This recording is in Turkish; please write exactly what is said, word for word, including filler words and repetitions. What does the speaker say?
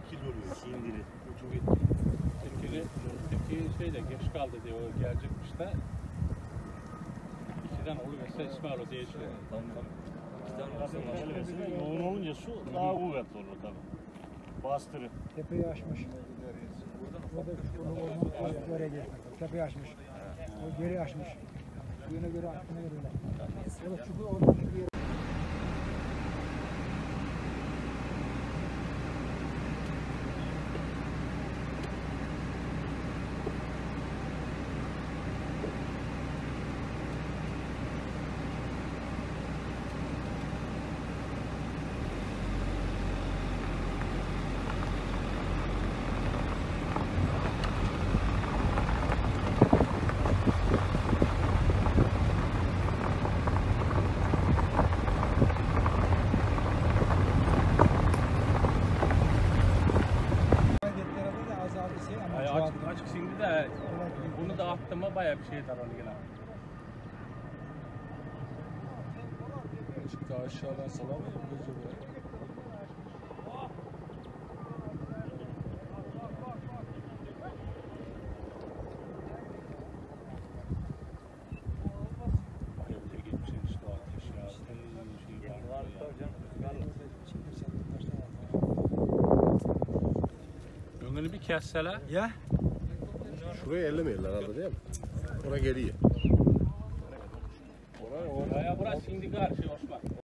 etkili oluyor. Sindiri. Çok etkili. Etkili, etkili şey de geç kaldı diye o gelecekmiş de. İkiden oluverse İsmail o değişiyor. Tamam tamam. İki tane olursa Mesela maşallah. yoğun olunca su daha kuvvetli olur tabii. Bastırır. Tepeyi aşmış. Burada bunu olmamış. Oraya geçmek. Tepeyi aşmış. O geri aşmış. Suyuna göre aklına göre öyle. O da çukur orada bir yere. Ay, açık, açık şimdi de bunu da attığıma bayağı bir şey dar onu yine. Azıcık daha aşağıdan salamıyor mu acaba? Evde gitmişsin işte o ateş ya. Şey var ya. Öngünü bir kesseler. Ya. Şurayı ellemeyin herhalde değil mi? Oraya geliyor. Oraya burası şimdi karşı Osman.